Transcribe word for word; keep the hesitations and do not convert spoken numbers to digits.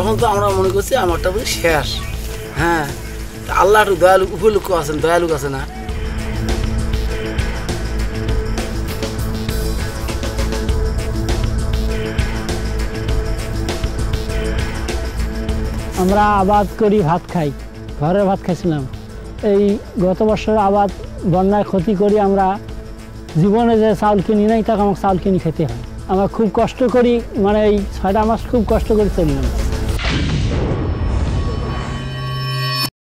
তখন তো আমরা মনে করছি আমারটা বুঝি শেষ। হ্যাঁ, আল্লাহ একটু দয়ালু উপলক্ষ আছেন, দয়ালুক আছে না। আমরা আবাদ করি, ভাত খাই, ঘরের ভাত খাইছিলাম। এই গত বছর আবাদ বন্যায় ক্ষতি করি, আমরা জীবনে যে চাউল কিনি নাই তাকে আমাকে চাউল কিনে খেতে হয়। আমরা খুব কষ্ট করি, মানে এই ছয়টা মাস খুব কষ্ট করে চললাম।